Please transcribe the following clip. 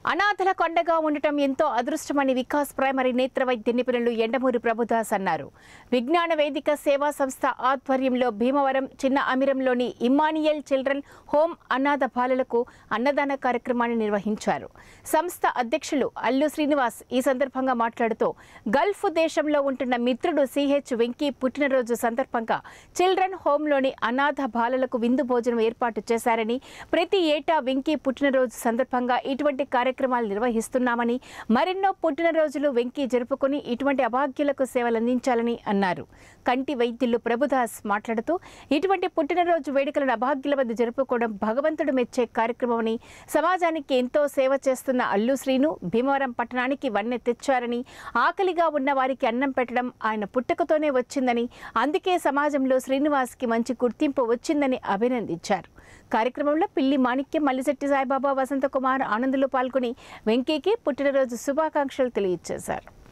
అనాథల కొండగా ఉండటం ఎంతో అదృష్టమని వికాస్ ప్రైమరీ నేత్ర వైద్య నిపుణులు ఎండమూరి ప్రభుదాస్ అన్నారు. విజ్ఞాన వేదిక సేవా సంస్థ ఆధ్వర్యంలో భీమవరం చిన్న అమిరంలోని ఇమ్మానియల్ చిల్డ్రన్ హోమ్ అనాథ బాలలకు అన్నదాన కార్యక్రమాన్ని నిర్వహించారు. సంస్థ అధ్యక్షులు అల్లు శ్రీనివాస్ ఈ సందర్భంగా మాట్లాడుతూ గల్ఫ్ దేశంలో ఉంటున్న మిత్రుడు సిహెచ్ వెంకీ పుట్టినరోజు సందర్భంగా చిల్డ్రన్ హోంలోని అనాథ బాలలకు విందు భోజనం ఏర్పాటు చేశారని, ప్రతి ఏటా వెంకీ పుట్టినరోజు సందర్భంగా ఇటువంటి కార్యక్రమాలు నిర్వహిస్తున్నామని, మరెన్నో పుట్టినరోజులు వెంకీ జరుపుకొని ఇటువంటి అభాగ్యులకు సేవలు అందించాలని అన్నారు. కంటి వైద్యులు ప్రభుదాస్ మాట్లాడుతూ ఇటువంటి పుట్టినరోజు వేడుకలను అభాగ్యుల వద్ద జరుపుకోవడం భగవంతుడు మెచ్చే కార్యక్రమమని, సమాజానికి ఎంతో సేవ చేస్తున్న అల్లు శ్రీను భీమవరం పట్టణానికి వన్నె తెచ్చారని, ఆకలిగా ఉన్న వారికి అన్నం పెట్టడం ఆయన పుట్టుకతోనే వచ్చిందని, అందుకే సమాజంలో శ్రీనివాస్కి మంచి గుర్తింపు వచ్చిందని అభినందించారు. కార్యక్రమంలో పిల్లి మాణిక్యం, మల్లిశెట్టి సాయిబాబా, వసంతకుమార్, ఆనందులు పాల్గొని వెంకీకి పుట్టినరోజు శుభాకాంక్షలు తెలియజేశారు.